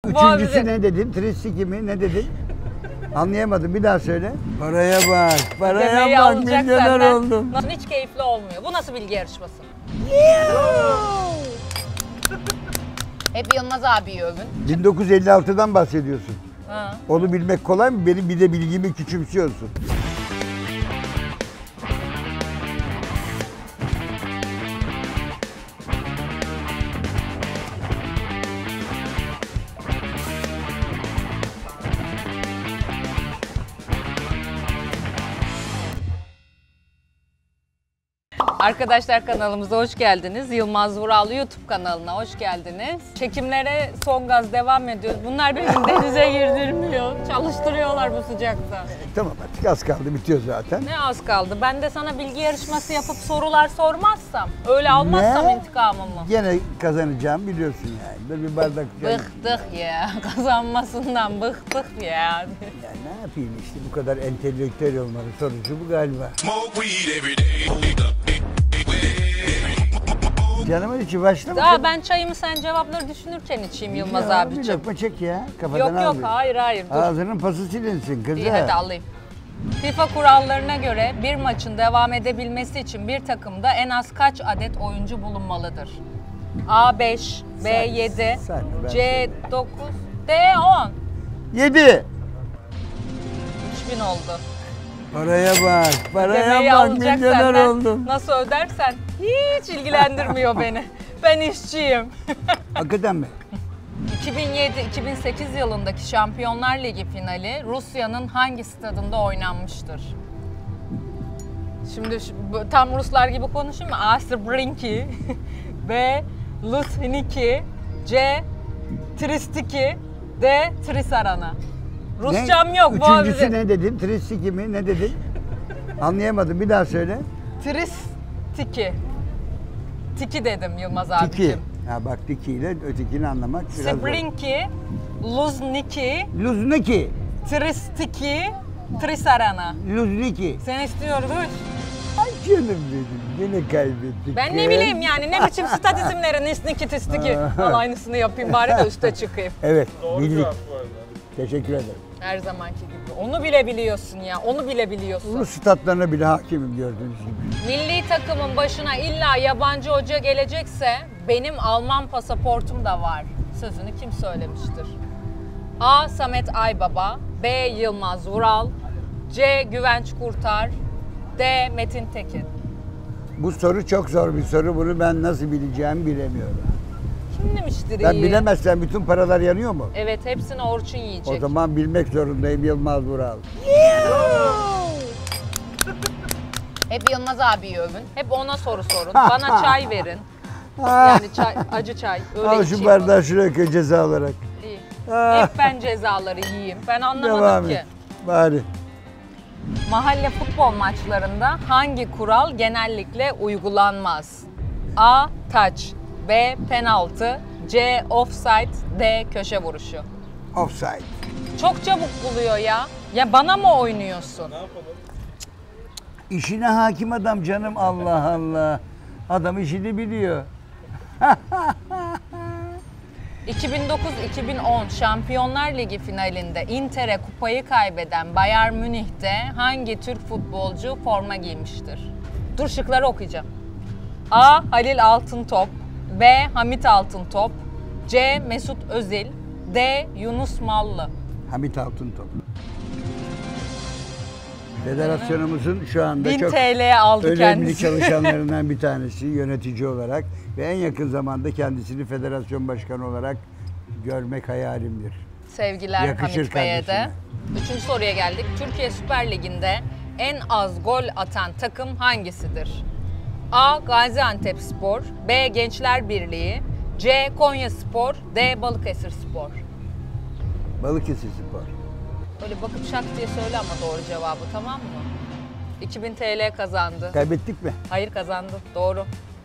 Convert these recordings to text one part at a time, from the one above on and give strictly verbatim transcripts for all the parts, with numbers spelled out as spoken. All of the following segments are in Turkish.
Üçüncüsü ne dedin? Tristiki mi? Ne dedin? Anlayamadım. Bir daha söyle. Paraya bak. Paraya bak. Milyoner oldum. Hiç keyifli olmuyor. Bu nasıl bilgi yarışması? Hep Yılmaz abiyi övün. bin dokuz yüz elli altıdan bahsediyorsun. Ha. Onu bilmek kolay mı? Benim bir de bilgimi küçümsüyorsun. Arkadaşlar kanalımıza hoş geldiniz. Yılmaz Vural YouTube kanalına hoş geldiniz. Çekimlere son gaz devam ediyoruz. Bunlar beni denize girdirmiyor. Çalıştırıyorlar bu sıcakta. Tamam artık az kaldı, bitiyor zaten. Ne az kaldı? Ben de sana bilgi yarışması yapıp sorular sormazsam, öyle almazsam ne? intikamımı. Gene kazanacağım biliyorsun yani. Dur bir bardak. Bıktık ya. Kazanmasından bıktık ya. Ya ne yapayım işte, bu kadar entelektüel olmanın sonucu bu galiba. Canımın içi başla mı? Daha ben çayımı sen cevapları düşünürken içeyim Yılmaz ya, abiciğim. Bir lokma çek ya. Kafadan Yok yok abi. hayır hayır dur. Ağzının pası silinsin kızım. İyi hadi alayım. FIFA kurallarına göre bir maçın devam edebilmesi için bir takımda en az kaç adet oyuncu bulunmalıdır? A beş, B yedi, C dokuz, D on. yedi. üç bin oldu. Paraya bak, paraya Ödemeyi bak, alacak milyoner senden. oldum. Nasıl ödersen hiç ilgilendirmiyor beni. Ben işçiyim. Hakikaten mi? iki bin yedi iki bin sekiz yılındaki Şampiyonlar Ligi finali Rusya'nın hangi stadında oynanmıştır? Şimdi şu, tam Ruslar gibi konuşayım mı? A. Srebreniki, B. Luzhniki, C. Tristiki, D. Trisarana. Rusçam ne? yok. Üçüncüsü ne dedin? Tristiki mi? Ne dedin? Anlayamadım. Bir daha söyle. Tristiki. Tiki dedim Yılmaz Tiki. abicim. Ha bak, tiki ile ötekini anlamak biraz zor. Srebreniki, Luzhniki, Luzniki. Tristiki, Trisarana. Luzniki. Sen istiyoruz. Ay canım benim. Yine kaybettik. Ben ne bileyim yani ne biçim stat isimleri, Nisniki, Tistiki. Al aynısını yapayım bari de üste çıkayım. Evet, bildik. Teşekkür ederim. Her zamanki gibi. Onu bile biliyorsun ya, onu bile biliyorsun. Rus statlarına bile hakimim gördüğünüz gibi. Milli takımın başına illa yabancı hoca gelecekse benim Alman pasaportum da var. Sözünü kim söylemiştir? A. Samet Aybaba, B. Yılmaz Vural, C. Güvenç Kurtar, D. Metin Tekin. Bu soru çok zor bir soru. Bunu ben nasıl bileceğimi bilemiyorum. Kim demiştir Ben iyi? bilemezsem bütün paralar yanıyor mu? Evet, hepsini Orçun yiyecek. O zaman bilmek zorundayım, Yılmaz Vural. Hep Yılmaz abiyi övün. Hep ona soru sorun. Bana çay verin. Yani çay, acı çay. Öyle Al şu içeyim. bardağı şuraya koy ceza olarak. İyi. Hep ben cezaları yiyeyim. Ben anlamadım Devam ki. et. Bari. Mahalle futbol maçlarında hangi kural genellikle uygulanmaz? A. Taç, B. Penaltı, C. Offside, D. Köşe vuruşu. Offside. Çok çabuk buluyor ya. Ya bana mı oynuyorsun? İşine hakim adam canım, Allah Allah. Adam işini biliyor. iki bin dokuz iki bin on Şampiyonlar Ligi finalinde Inter'e kupayı kaybeden Bayern Münih'te hangi Türk futbolcu forma giymiştir? Dur şıkları okuyacağım. A. Halil Altıntop, B. Hamit Altıntop, C. Mesut Özil, D. Yunus Mallı. Hamit Altıntop. Federasyonumuzun şu anda bin çok T L aldı önemli kendisi. çalışanlarından bir tanesi, yönetici olarak ve en yakın zamanda kendisini federasyon başkanı olarak görmek hayalimdir. Sevgiler Yakışır Hamit Bey'e de. kardeşime. Üçüncü soruya geldik. Türkiye Süper Ligi'nde en az gol atan takım hangisidir? A. Gaziantepspor, B. Gençler Birliği, C. Konyaspor, D. Balıkesirspor. Balıkesirspor. Böyle bakıp şak diye söyle ama doğru cevabı, tamam mı? iki bin T L kazandı. Kaybettik mi? Hayır, kazandı. Doğru.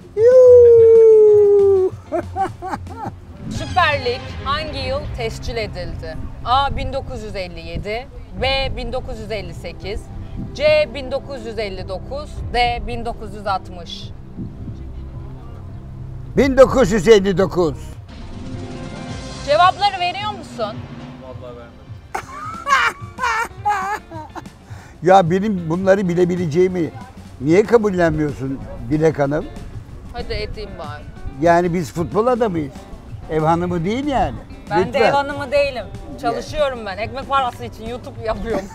Süper Lig hangi yıl tescil edildi? A. bin dokuz yüz elli yedi, B. bin dokuz yüz elli sekiz, C. bin dokuz yüz elli dokuz, D. bin dokuz yüz altmış. bin dokuz yüz elli dokuz. Cevapları vereyim veriyor musun? Vallahi vermedim. Ya benim bunları bilebileceğimi niye kabullenmiyorsun Dilek Hanım? Hadi edeyim bari. Yani biz futbol adamıyız. Ev hanımı değil yani. Ben de Lütfen. ev hanımı değilim. Çalışıyorum ben. Ekmek parası için YouTube yapıyorum.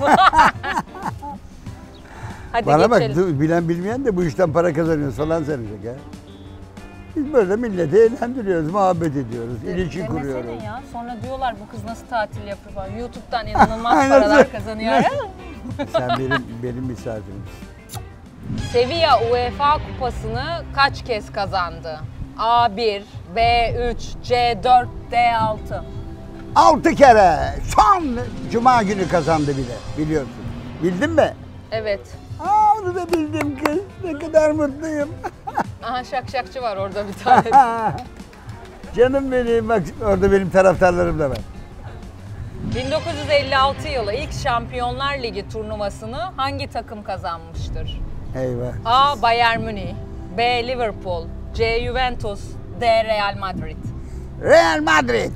Hadi Bana bak, geçelim. dur, bilen bilmeyen de bu işten para kazanıyor falan sanacak ya. Biz böyle milleti eğlendiriyoruz, muhabbet ediyoruz, ilişki Demesene kuruyoruz. ya. Sonra diyorlar bu kız nasıl tatil yapıyor falan. YouTube'dan inanılmaz Aynen. paralar kazanıyor. Sen benim benim misafirimsin. Sevilla UEFA kupasını kaç kez kazandı? A bir, B üç, C dört, D altı. Altı kere son cuma günü kazandı bile, biliyorsun. Bildin mi? Evet. Aa, onu da bildim kız. Ne kadar mutluyum. Aha şakşakçı var orada bir tane. Canım benim, bak orada benim taraftarlarım da var. bin dokuz yüz elli altı yılı ilk Şampiyonlar Ligi turnuvasını hangi takım kazanmıştır? Eyvah. A. Bayern Münih, B. Liverpool, C. Juventus, D. Real Madrid. Real Madrid.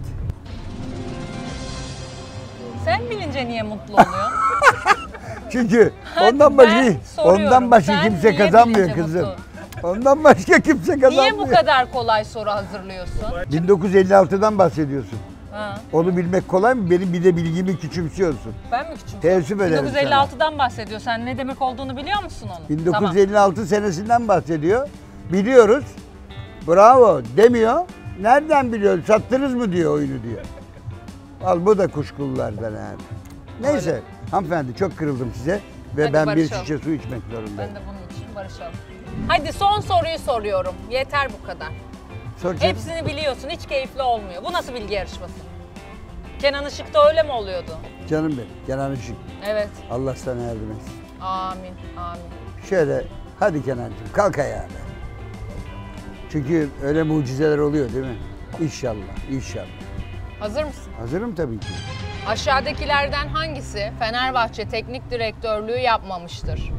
Sen bilince niye mutlu oluyorsun? Çünkü Hadi ondan ben başka soruyorum. ondan başka Sen kimse niye kazanmıyor bilince kızım. mutlu? Ondan başka kimse kazanmıyor. Niye bu kadar kolay soru hazırlıyorsun? bin dokuz yüz elli altıdan bahsediyorsun. Ha, Onu bilmek kolay mı? Benim bir de bilgimi küçümsüyorsun. ben mi küçüğüm? Teessüp ederim bin dokuz yüz elli altıdan bahsediyor. Sen ne demek olduğunu biliyor musun onu? bin dokuz yüz elli altı senesinden bahsediyor. Biliyoruz. Bravo demiyor. Nereden biliyor? Sattınız mı diyor oyunu diyor. Al bu da kuşkululardan abi. Neyse Öyle. hanımefendi çok kırıldım size ve Hadi ben bir barışalım. şişe su içmek Ben zorundayım. de bunun için barışalım. Hadi son soruyu soruyorum. Yeter bu kadar. Sor canım. Hepsini biliyorsun. Hiç keyifli olmuyor. Bu nasıl bilgi yarışması? Kenan Işık'ta öyle mi oluyordu? Canım benim. Kenan Işık. Evet. Allah sana yardım etsin. Amin. Amin. Şöyle hadi Kenancığım kalk ayağa be. Çünkü öyle mucizeler oluyor değil mi? İnşallah, inşallah. Hazır mısın? Hazırım tabii ki. Aşağıdakilerden hangisi Fenerbahçe teknik direktörlüğü yapmamıştır?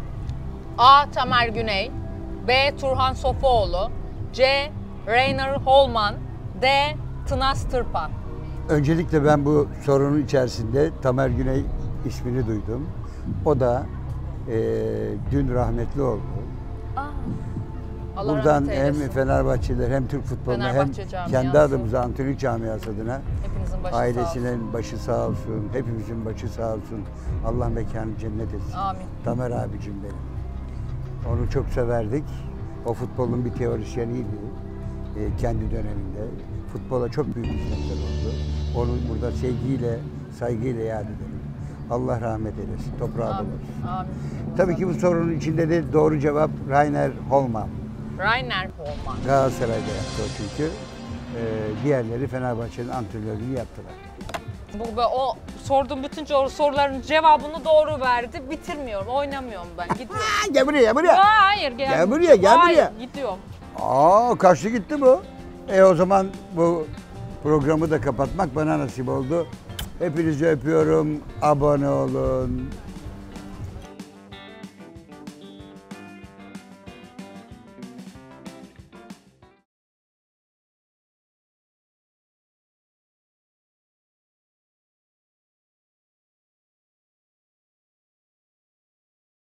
A. Tamer Güney, B. Turhan Sofuoğlu, C. Rainer Holman, D. Tınas Tırpan. Öncelikle ben bu sorunun içerisinde Tamer Güney ismini duydum. O da eee, dün rahmetli oldu. Aa, Allah Buradan rahmet hem eylesin. Fenerbahçeliler hem Türk futboluna hem Fenerbahçe camiası. kendi adımıza antrenör camiası adına Hepinizin başı sağ olsun. ailesinin başı sağ olsun, hepimizin başı sağ olsun. Allah mekanı cennet etsin. Amin. Tamer abicim benim. Onu çok severdik. O futbolun bir teorisyeniydi. Ee, kendi döneminde. Futbola çok büyük hizmetler oldu. Onu burada sevgiyle, saygıyla yad edelim. Allah rahmet eylesin. Toprağı Amin. bulursun. Amin. Tabii ki bu sorunun içinde de doğru cevap Rainer Holman. Rainer Holman. Galatasaray'da yaptı o çünkü. Ee, diğerleri Fenerbahçe'nin antrenörlüğünü yaptılar. Bu be, o sorduğum bütün soru- soruların cevabını doğru verdi. Bitirmiyorum, oynamıyorum ben. Gidiyorum. Aa, gel buraya, gel buraya. Aa, hayır gel. Gel buraya, gel Hayır, buraya. gidiyorum. Aa, kaçtı gitti bu. E o zaman bu programı da kapatmak bana nasip oldu. Hepinizi öpüyorum. Abone olun,